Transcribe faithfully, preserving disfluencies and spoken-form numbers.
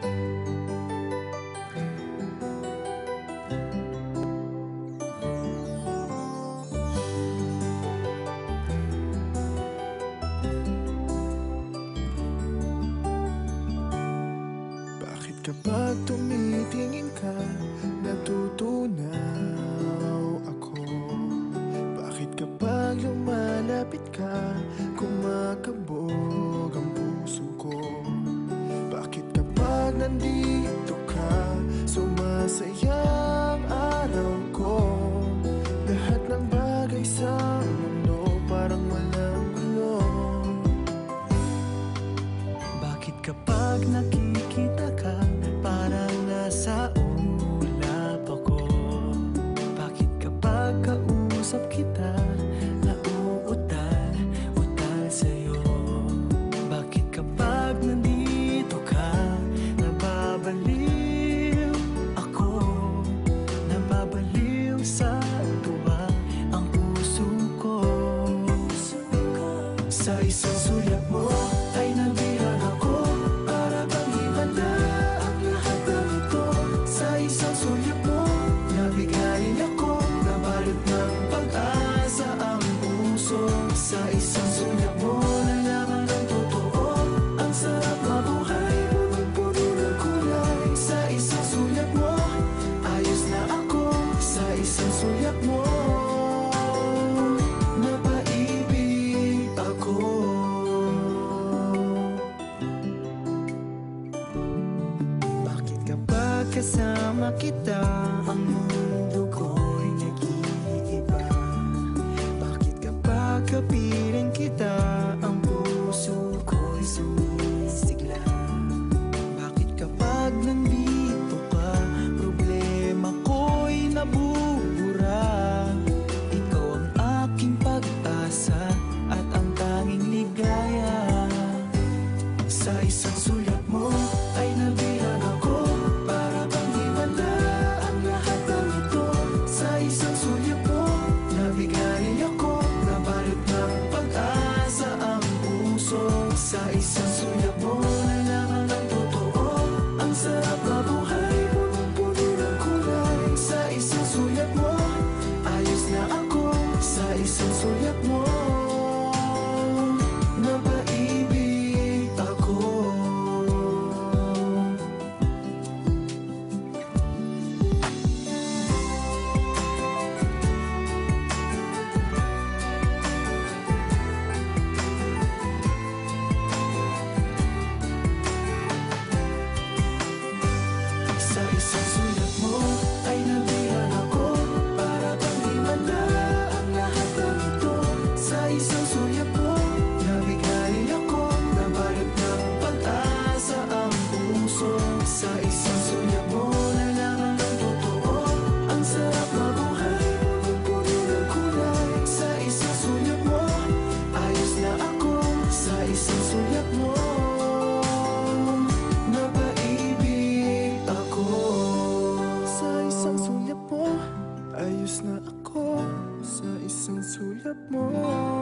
Bakit kapag tumitingin ka, natutunaw ako? Bakit kapag lumalapit ka, kumakabog ang puso ko? Bakit kapag nandito ka, sumasaya ang araw ko? Lahat ng bagay sa mundo parang walang gulo. Bakit kapag nakikita ka, parang nasa ulap ako? Bakit kapag kausap kita, nauutal, utal sa'yo? Bakit kapag nandito ka, nababaliw ako? Nababaliw sa tuwa ang puso ko. Sa isang sulyap mo ay nabihag ako, para bang himanda ang lahat ng ito. Sa isang sulyap mo, nabigayin ako, nabalot ng pag-asa ang puso. Sa isang sulyap mo, nalaman ng totoo, ang sarap mabuhay, punong-puno ng kulay. Sa isang sulyap mo, ayos na ako. Sa isang sulyap mo, napaibig ako. Bakit kapag kasama kita, ang mundo ko'y nag-iiba? Bakit kapag kapiling kita, ang puso ko'y sumisigla? Bakit kapag nandito ka, problema ko'y nabubura? Ikaw ang aking pag-asa at ang tanging ligaya. Sa isang sulyap mo ay nabihag ako, para bang himanda ang lahat ng ito. Sa isang sulyap mo, nabigay ako, nabalot ng pag-asa ang puso. Sa isang sulyap mo, nalaman ng totoo, ang sarap mabuhay, punong-puno ng kulay. Sa isang sulyap mo, ayos na ako. Sa isang sulyap mo, napaibig ako. Sa isang sulyap mo ay nabihag ako, para bang himanda ang lahat ng ito. Sa isang sulyap mo, nabigay ako, nabalot ng pag-asa ang puso. Sa isang sulyap mo, nalaman ng totoo, ang sarap mabuhay, punong-puno ng kulay. Sa isang sulyap mo, ayos na ako. Sa isang sulyap mo, napaibig ako. Sa isang sulyap mo, ayos na ako. Sa isang sulyap mo,